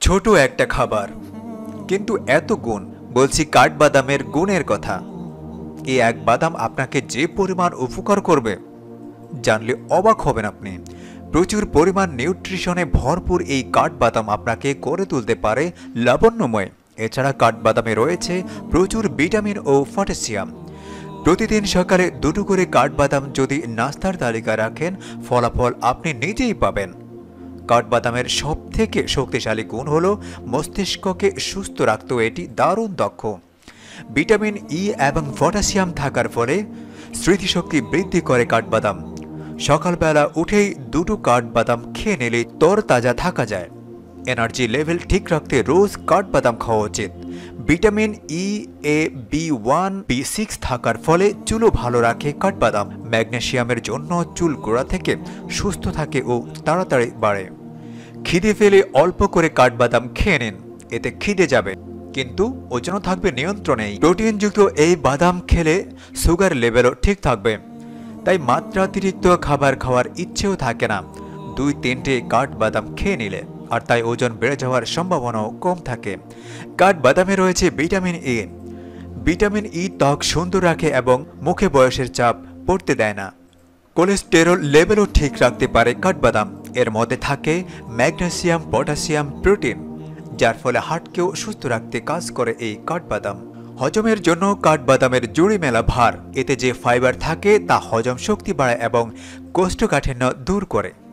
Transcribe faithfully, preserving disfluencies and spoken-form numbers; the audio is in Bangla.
ছোট একটা খাবার কিন্তু এত গুণ। বলছি কাঠবাদামের গুণের কথা। এই এক বাদাম আপনাকে যে পরিমাণ উপকার করবে জানলে অবাক হবেন আপনি। প্রচুর পরিমাণ নিউট্রিশনে ভরপুর এই কাঠবাদাম আপনাকে করে তুলতে পারে লাবণ্যময়। এছাড়া কাঠবাদামে রয়েছে প্রচুর ভিটামিন ও পটাশিয়াম। প্রতিদিন সকালে দুটো করে কাঠবাদাম যদি নাস্তার তালিকা রাখেন, ফলাফল আপনি নিজেই পাবেন। কাঠবাদামের সব থেকে শক্তিশালী গুণ হল মস্তিষ্ককে সুস্থ রাখতেও এটি দারুণ দক্ষ। ভিটামিন ই এবং পটাশিয়াম থাকার ফলে স্মৃতিশক্তি বৃদ্ধি করে কাঠবাদাম। সকালবেলা উঠেই দুটো কাঠবাদাম খেয়ে নিলে তরতাজা থাকা যায়। এনার্জি লেভেল ঠিক রাখতে রোজ কাঠবাদাম খাওয়া উচিত। Vitamin E, A, B one, B six থাকার ফলে চুলও ভালো রাখে কাঠবাদাম। ম্যাগনেসিয়ামের জন্য চুল গোড়া থেকে সুস্থ থাকে ও তাড়াতাড়ি বাড়ে। খিদে ফেলে অল্প করে কাঠবাদাম খেয়ে নিন, এতে খিদে যাবে কিন্তু ওজনও থাকবে নিয়ন্ত্রণেই। প্রোটিনযুক্ত এই বাদাম খেলে সুগার লেভেলও ঠিক থাকবে, তাই মাত্রাতিরিক্ত খাবার খাওয়ার ইচ্ছেও থাকে না দুই তিনটে কাঠবাদাম খেয়ে নিলে, আর তাই ওজন বেড়ে যাওয়ার সম্ভাবনাও কম থাকে। কাঠবাদামে রয়েছে ভিটামিন ই। ভিটামিন ই ত্বক সুন্দর রাখে এবং মুখে বয়সের চাপ পড়তে দেয় না। কোলেস্টেরল লেভেলও ঠিক রাখতে পারে কাঠবাদাম। এর মধ্যে থাকে ম্যাগনেসিয়াম, পটাশিয়াম, প্রোটিন, যার ফলে হার্টকেও সুস্থ রাখতে কাজ করে এই কাঠবাদাম। হজমের জন্য কাঠবাদামের জুড়ি মেলা ভার। এতে যে ফাইবার থাকে তা হজম শক্তি বাড়ায় এবং কোষ্ঠকাঠিন্য দূর করে।